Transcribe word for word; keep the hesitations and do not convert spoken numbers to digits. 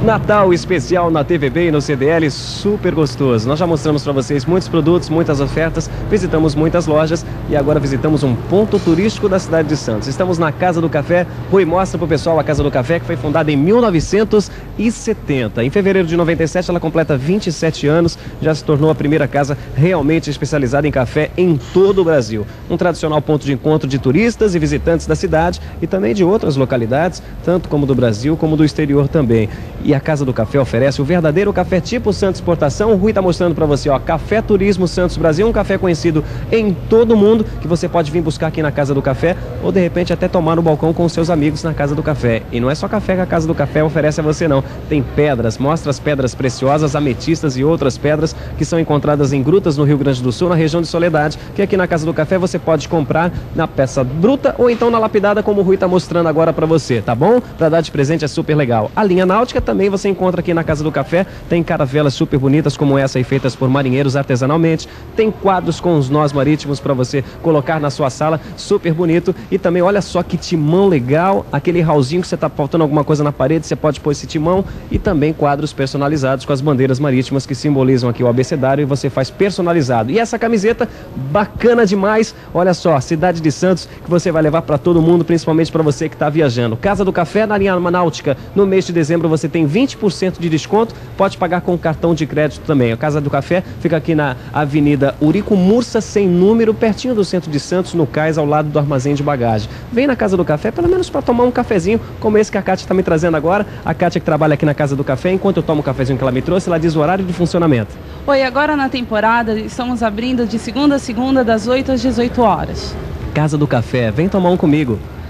Natal especial na T V B e no C D L, super gostoso. Nós já mostramos para vocês muitos produtos, muitas ofertas, visitamos muitas lojas e agora visitamos um ponto turístico da cidade de Santos. Estamos na Casa do Café. Rui, mostra para o pessoal a Casa do Café, que foi fundada em mil novecentos e setenta. Em fevereiro de noventa e sete ela completa vinte e sete anos, já se tornou a primeira casa realmente especializada em café em todo o Brasil. Um tradicional ponto de encontro de turistas e visitantes da cidade e também de outras localidades, tanto como do Brasil como do exterior também. E a Casa do Café oferece o verdadeiro café tipo Santos Exportação. O Rui está mostrando para você, ó, Café Turismo Santos Brasil, um café conhecido em todo o mundo, que você pode vir buscar aqui na Casa do Café ou de repente até tomar no balcão com os seus amigos na Casa do Café. E não é só café que a Casa do Café oferece a você não, tem pedras, mostra as pedras preciosas, ametistas e outras pedras que são encontradas em grutas no Rio Grande do Sul, na região de Soledade, que aqui na Casa do Café você pode comprar na peça bruta ou então na lapidada, como o Rui está mostrando agora para você, tá bom? Para dar de presente é super legal. A linha náutica também você encontra aqui na Casa do Café, tem caravelas super bonitas como essa aí, feitas por marinheiros artesanalmente, tem quadros com os nós marítimos para você colocar na sua sala, super bonito. E também olha só que timão legal, aquele hallzinho que você tá faltando alguma coisa na parede, você pode pôr esse timão, e também quadros personalizados com as bandeiras marítimas que simbolizam aqui o abecedário, e você faz personalizado. E essa camiseta bacana demais, olha só, Cidade de Santos, que você vai levar para todo mundo, principalmente para você que está viajando. Casa do Café na linha náutica, no mês de dezembro você tem vinte por cento de desconto, pode pagar com cartão de crédito também. A Casa do Café fica aqui na Avenida Urico Mursa, sem número, pertinho do centro de Santos, no cais, ao lado do armazém de bagagem. Vem na Casa do Café, pelo menos para tomar um cafezinho, como esse que a Kátia está me trazendo agora. A Kátia que trabalha aqui na Casa do Café, enquanto eu tomo o cafezinho que ela me trouxe, ela diz o horário de funcionamento. Oi, agora na temporada estamos abrindo de segunda a segunda, das oito às dezoito horas. Casa do Café, vem tomar um comigo.